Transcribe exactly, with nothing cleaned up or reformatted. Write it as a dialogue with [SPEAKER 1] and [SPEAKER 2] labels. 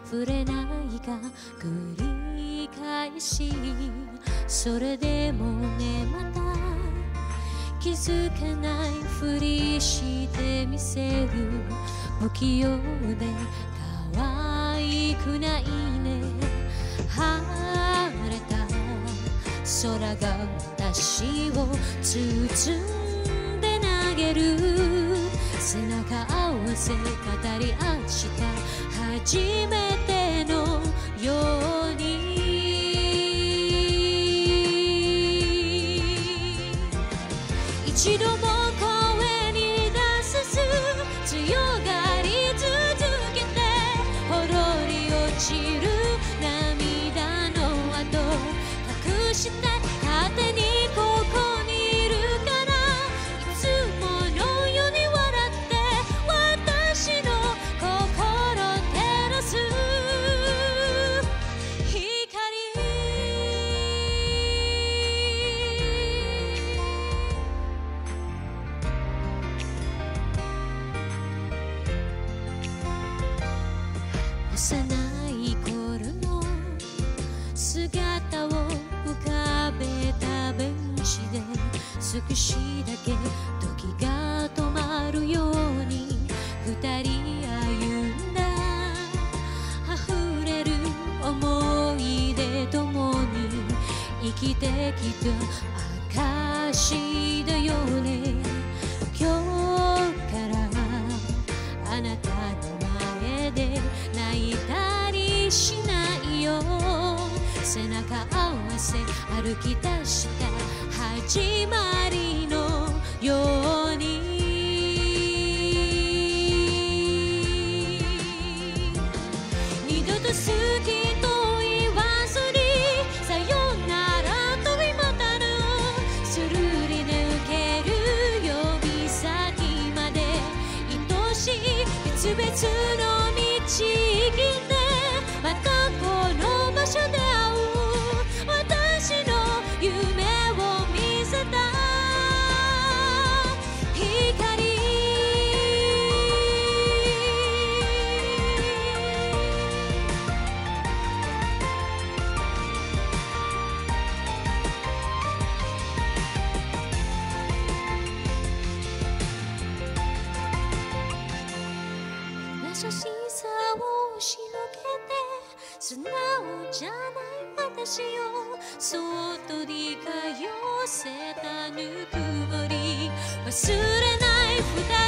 [SPEAKER 1] 触れないが繰り返し、それでもねまた気づかないふりしてみせる。不器用で可愛くないね。晴れた空が私を包んで投げる。背中合わせ語り合した初めてのように。一度も声に出さず強がり続けて、ほろり落ちる涙の跡隠して勝手にここにいるから。いつものように笑って私の心照らす光。幼い頃の姿を浮かべたベンチで少しだけ時が止まるように二人歩んだ。溢れる思い出ともに生きてきた証だよね。今日からあなたの前で泣いたりしないよ。背中合わせ歩き出した始まりのように。二度と好きと言わずにさよならと言いまたぬ。するり抜ける指先まで愛しい別々の道行きで、またこの場所で会う私の夢を見せた光。優しさを押しのけて素直じゃない私をそっと理解寄せたぬくもり。忘れない二人